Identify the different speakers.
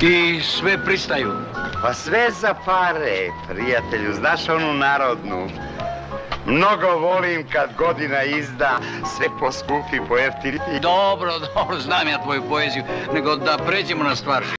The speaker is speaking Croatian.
Speaker 1: I sve pristaju.
Speaker 2: Pa sve za pare, prijatelju, znaš onu narodnu. Mnogo volim kad godina izda, sve poskupi, pojeftini.
Speaker 1: Dobro, znam ja tvoju poeziju, nego da pređemo na stvar.